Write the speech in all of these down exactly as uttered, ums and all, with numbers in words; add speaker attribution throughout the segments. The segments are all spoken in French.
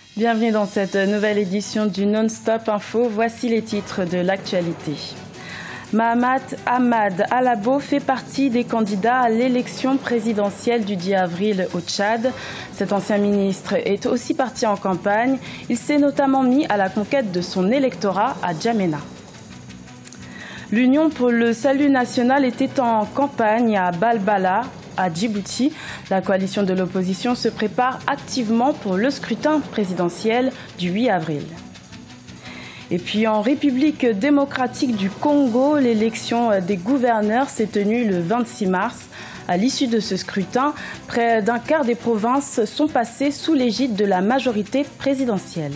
Speaker 1: Bienvenue dans cette nouvelle édition du Non-Stop Info. Voici les titres de l'actualité. Mahamat Ahmad Alabo fait partie des candidats à l'élection présidentielle du dix avril au Tchad. Cet ancien ministre est aussi parti en campagne. Il s'est notamment mis à la conquête de son électorat à N'Djamena. L'Union pour le salut national était en campagne à Balbala, à Djibouti. La coalition de l'opposition se prépare activement pour le scrutin présidentiel du huit avril. Et puis en République démocratique du Congo, l'élection des gouverneurs s'est tenue le vingt-six mars. À l'issue de ce scrutin, près d'un quart des provinces sont passées sous l'égide de la majorité présidentielle.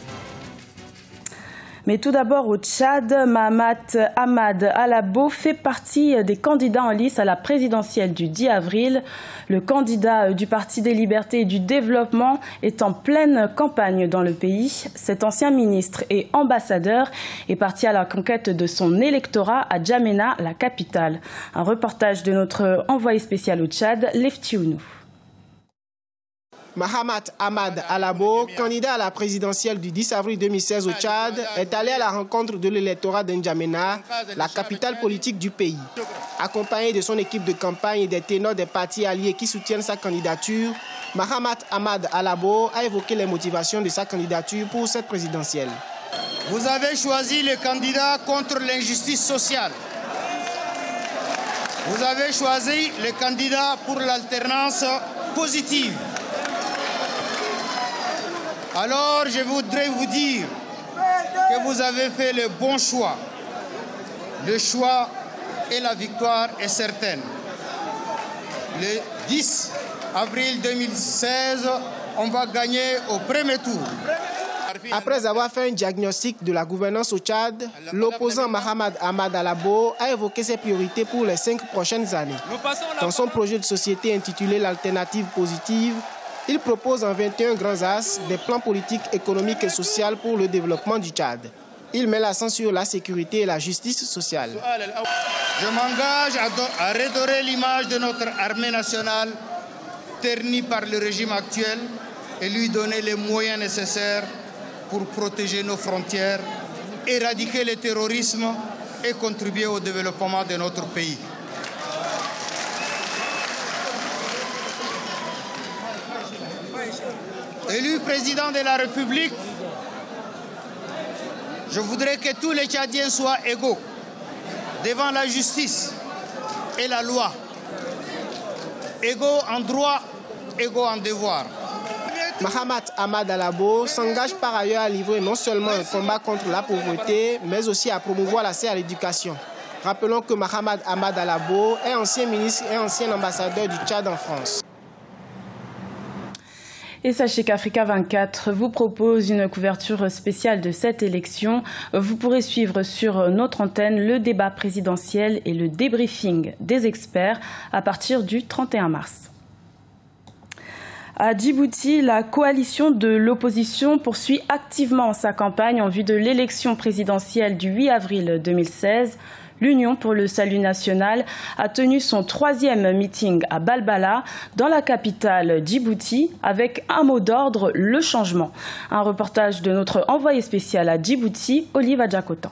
Speaker 1: Mais tout d'abord au Tchad, Mahamat Ahmad Alabo fait partie des candidats en lice à la présidentielle du dix avril. Le candidat du Parti des Libertés et du Développement est en pleine campagne dans le pays. Cet ancien ministre et ambassadeur est parti à la conquête de son électorat à N'Djamena, la capitale. Un reportage de notre envoyé spécial au Tchad, Lefti Ounou.
Speaker 2: Mahamat Ahmad Alabo, candidat à la présidentielle du dix avril deux mille seize au Tchad, est allé à la rencontre de l'électorat de N'Djamena, la capitale politique du pays. Accompagné de son équipe de campagne et des ténors des partis alliés qui soutiennent sa candidature, Mahamat Ahmad Alabo a évoqué les motivations de sa candidature pour cette présidentielle.
Speaker 3: Vous avez choisi le candidat contre l'injustice sociale. Vous avez choisi le candidat pour l'alternance positive. Alors, je voudrais vous dire que vous avez fait le bon choix. Le choix et la victoire est certaine. Le dix avril deux mille seize, on va gagner au premier tour.
Speaker 2: Après avoir fait un diagnostic de la gouvernance au Tchad, l'opposant Mahamat Ahmad Alabo a évoqué ses priorités pour les cinq prochaines années. Dans son projet de société intitulé l'Alternative positive, il propose en vingt et un grands axes des plans politiques, économiques et sociaux pour le développement du Tchad. Il met l'accent sur la sécurité et la justice sociale.
Speaker 3: Je m'engage à, à redorer l'image de notre armée nationale, ternie par le régime actuel, et lui donner les moyens nécessaires pour protéger nos frontières, éradiquer le terrorisme et contribuer au développement de notre pays. Élu président de la République, je voudrais que tous les Tchadiens soient égaux devant la justice et la loi. Égaux en droit, égaux en devoir.
Speaker 2: Mahamat Ahmad Alabo s'engage par ailleurs à livrer non seulement un combat contre la pauvreté, mais aussi à promouvoir l'accès à l'éducation. Rappelons que Mahamat Ahmad Alabo est ancien ministre et ancien ambassadeur du Tchad en France.
Speaker 1: Et sachez qu'Africa vingt-quatre vous propose une couverture spéciale de cette élection. Vous pourrez suivre sur notre antenne le débat présidentiel et le débriefing des experts à partir du trente et un mars. À Djibouti, la coalition de l'opposition poursuit activement sa campagne en vue de l'élection présidentielle du huit avril deux mille seize. L'Union pour le salut national a tenu son troisième meeting à Balbala, dans la capitale Djibouti, avec un mot d'ordre, le changement. Un reportage de notre envoyé spécial à Djibouti, Olive Adjakotan.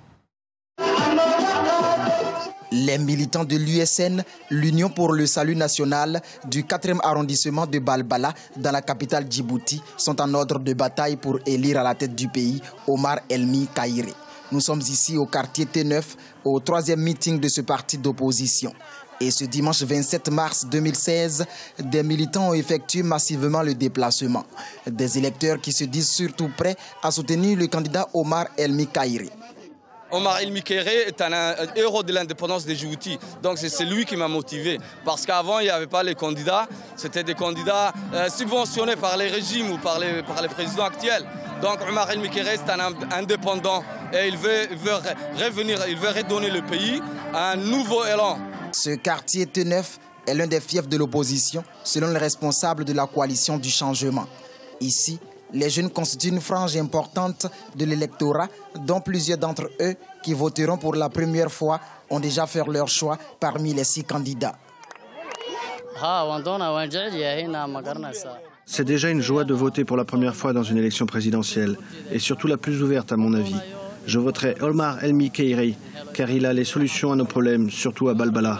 Speaker 4: Les militants de l'U S N, l'Union pour le salut national, du quatrième arrondissement de Balbala, dans la capitale Djibouti, sont en ordre de bataille pour élire à la tête du pays Omar Elmi Kaïré. Nous sommes ici au quartier T neuf, au troisième meeting de ce parti d'opposition. Et ce dimanche vingt-sept mars deux mille seize, des militants ont effectué massivement le déplacement. Des électeurs qui se disent surtout prêts à soutenir le candidat Omar Elmi Kaïré.
Speaker 5: Omar Elmi Kaïré est un, un héros de l'indépendance de Djibouti. Donc c'est lui qui m'a motivé. Parce qu'avant, il n'y avait pas les candidats. C'était des candidats euh, subventionnés par les régimes ou par les, par les présidents actuels. Donc Omar Elmi Kaïré est un indépendant et il veut, il veut revenir, il veut redonner le pays à un nouveau élan.
Speaker 4: Ce quartier T neuf est l'un des fiefs de l'opposition, selon les responsables de la coalition du changement. Ici, les jeunes constituent une frange importante de l'électorat, dont plusieurs d'entre eux qui voteront pour la première fois ont déjà fait leur choix parmi les six candidats.
Speaker 6: C'est déjà une joie de voter pour la première fois dans une élection présidentielle, et surtout la plus ouverte à mon avis. Je voterai Omar Elmi Keïre, car il a les solutions à nos problèmes, surtout à Balbala.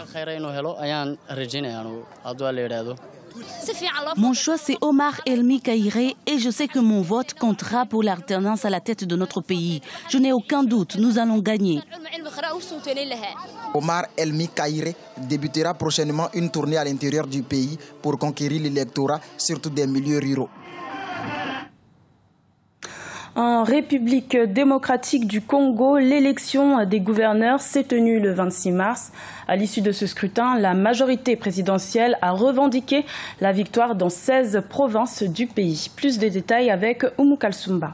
Speaker 7: Mon choix, c'est Omar Elmi Keïre et je sais que mon vote comptera pour l'alternance à la tête de notre pays. Je n'ai aucun doute, nous allons gagner.
Speaker 4: Omar Elmi Keïre débutera prochainement une tournée à l'intérieur du pays pour conquérir l'électorat, surtout des milieux ruraux.
Speaker 1: En République démocratique du Congo, l'élection des gouverneurs s'est tenue le vingt-six mars. À l'issue de ce scrutin, la majorité présidentielle a revendiqué la victoire dans seize provinces du pays. Plus de détails avec Oumou Kalsoumba.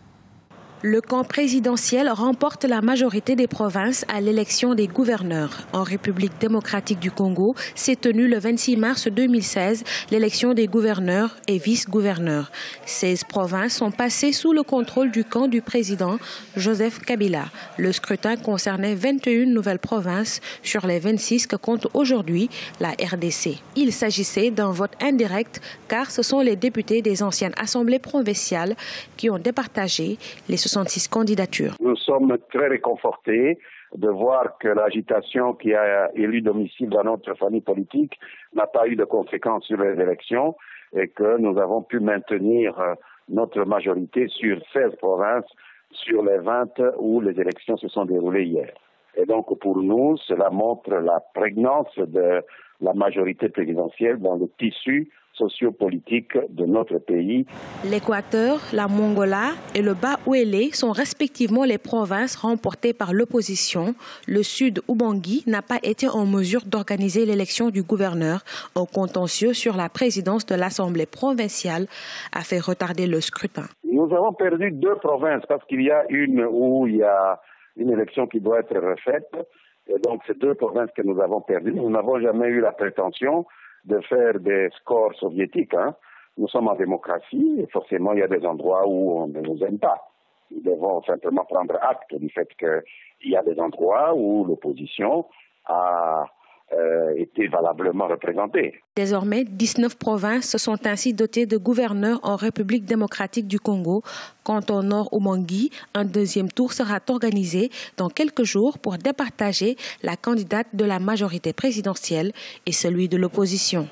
Speaker 8: Le camp présidentiel remporte la majorité des provinces à l'élection des gouverneurs. En République démocratique du Congo, s'est tenue le vingt-six mars deux mille seize l'élection des gouverneurs et vice-gouverneurs. seize provinces sont passées sous le contrôle du camp du président Joseph Kabila. Le scrutin concernait vingt et une nouvelles provinces sur les vingt-six que compte aujourd'hui la R D C. Il s'agissait d'un vote indirect car ce sont les députés des anciennes assemblées provinciales qui ont départagé les soixante-six candidatures.
Speaker 9: Nous sommes très réconfortés de voir que l'agitation qui a élu domicile dans notre famille politique n'a pas eu de conséquences sur les élections et que nous avons pu maintenir notre majorité sur seize provinces sur les vingt où les élections se sont déroulées hier. Et donc pour nous, cela montre la prégnance de la majorité présidentielle dans le tissu sociopolitique de notre pays.
Speaker 8: L'Équateur, la Mongola et le Bas-Ouélé sont respectivement les provinces remportées par l'opposition. Le Sud Ubangui n'a pas été en mesure d'organiser l'élection du gouverneur. Un contentieux sur la présidence de l'Assemblée provinciale a fait retarder le scrutin.
Speaker 9: Nous avons perdu deux provinces parce qu'il y a une où il y a une élection qui doit être refaite. Et donc, c'est deux provinces que nous avons perdues. Nous n'avons jamais eu la prétention de faire des scores soviétiques. Hein. Nous sommes en démocratie et forcément, il y a des endroits où on ne nous aime pas. Nous devons simplement prendre acte du fait qu'il y a des endroits où l'opposition a euh, été valablement représentée.
Speaker 8: Désormais, dix-neuf provinces se sont ainsi dotées de gouverneurs en République démocratique du Congo. Quant au nord Ubangui, un deuxième tour sera organisé dans quelques jours pour départager la candidate de la majorité présidentielle et celui de l'opposition.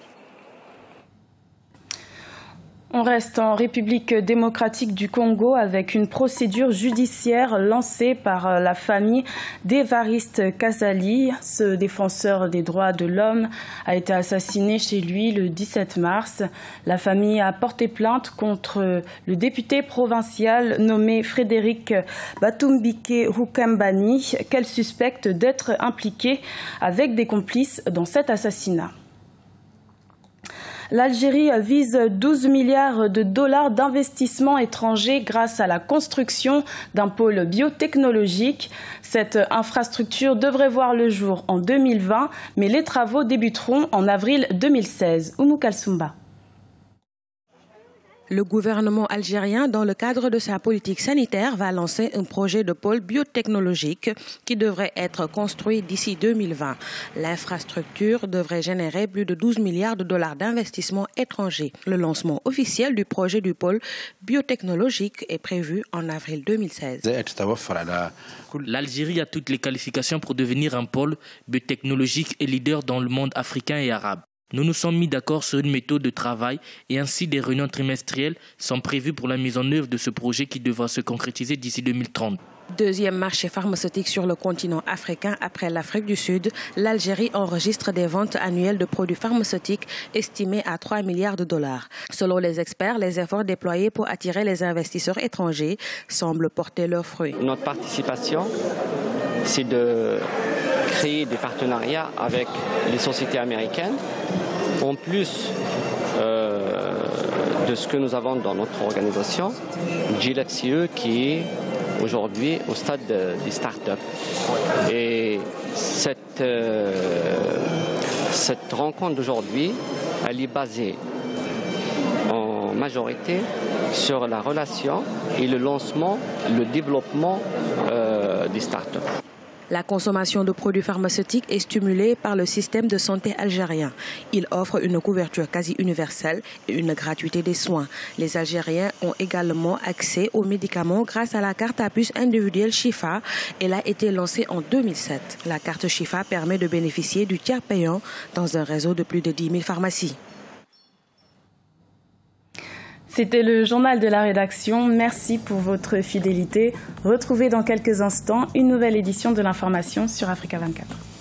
Speaker 1: On reste en République démocratique du Congo avec une procédure judiciaire lancée par la famille d'Évariste Kazali. Ce défenseur des droits de l'homme a été assassiné chez lui le dix-sept mars. La famille a porté plainte contre le député provincial nommé Frédéric Batumbike Rukambani, qu'elle suspecte d'être impliqué avec des complices dans cet assassinat. L'Algérie vise douze milliards de dollars d'investissements étrangers grâce à la construction d'un pôle biotechnologique. Cette infrastructure devrait voir le jour en deux mille vingt, mais les travaux débuteront en avril deux mille seize. Oumou Kalsoumba.
Speaker 8: Le gouvernement algérien, dans le cadre de sa politique sanitaire, va lancer un projet de pôle biotechnologique qui devrait être construit d'ici deux mille vingt. L'infrastructure devrait générer plus de douze milliards de dollars d'investissements étrangers. Le lancement officiel du projet du pôle biotechnologique est prévu en avril deux mille seize.
Speaker 10: L'Algérie a toutes les qualifications pour devenir un pôle biotechnologique et leader dans le monde africain et arabe. Nous nous sommes mis d'accord sur une méthode de travail et ainsi des réunions trimestrielles sont prévues pour la mise en œuvre de ce projet qui devra se concrétiser d'ici deux mille trente.
Speaker 8: Deuxième marché pharmaceutique sur le continent africain après l'Afrique du Sud, l'Algérie enregistre des ventes annuelles de produits pharmaceutiques estimées à trois milliards de dollars. Selon les experts, les efforts déployés pour attirer les investisseurs étrangers semblent porter leurs fruits.
Speaker 11: Notre participation, c'est de créer des partenariats avec les sociétés américaines, en plus euh, de ce que nous avons dans notre organisation, G L F C E, qui est aujourd'hui au stade de, des startups. Et cette, euh, cette rencontre d'aujourd'hui, elle est basée en majorité sur la relation et le lancement, le développement euh, des startups.
Speaker 8: La consommation de produits pharmaceutiques est stimulée par le système de santé algérien. Il offre une couverture quasi universelle et une gratuité des soins. Les Algériens ont également accès aux médicaments grâce à la carte à puce individuelle Chifa. Elle a été lancée en deux mille sept. La carte Chifa permet de bénéficier du tiers payant dans un réseau de plus de dix mille pharmacies.
Speaker 1: C'était le journal de la rédaction. Merci pour votre fidélité. Retrouvez dans quelques instants une nouvelle édition de l'information sur Africa vingt-quatre.